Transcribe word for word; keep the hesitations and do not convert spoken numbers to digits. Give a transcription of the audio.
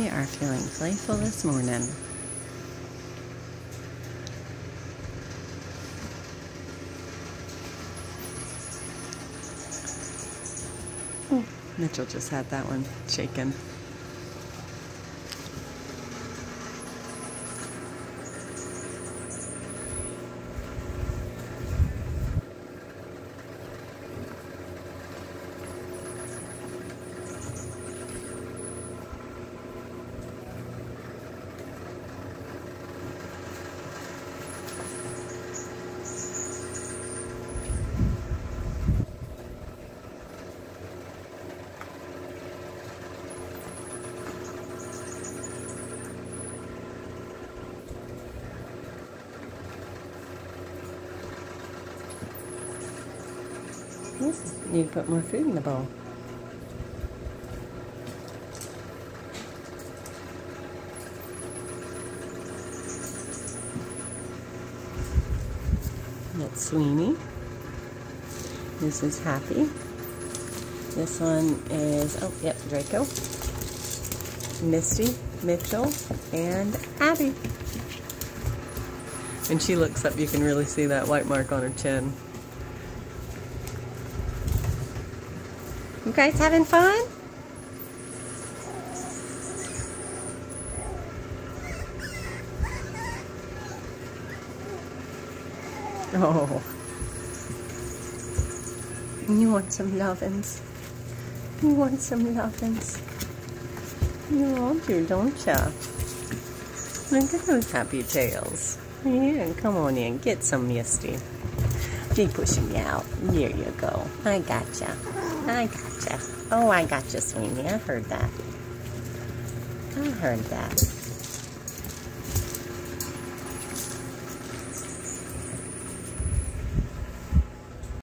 They are feeling playful this morning. Oh, Mitchell just had that one shaken. Yes, you need to put more food in the bowl. That's Sweeney. This is Happy. This one is, oh, yep, Draco. Misty, Mitchell, and Abby. When she looks up, you can really see that white mark on her chin. You guys having fun? Oh. You want some lovin's? You want some lovin's? You want to, don't ya? Look at those happy tails. Yeah, come on in, get some Misty. She pushing you out. There you go. I gotcha. I gotcha. Oh, I gotcha, Sweeney. I heard that. I heard that.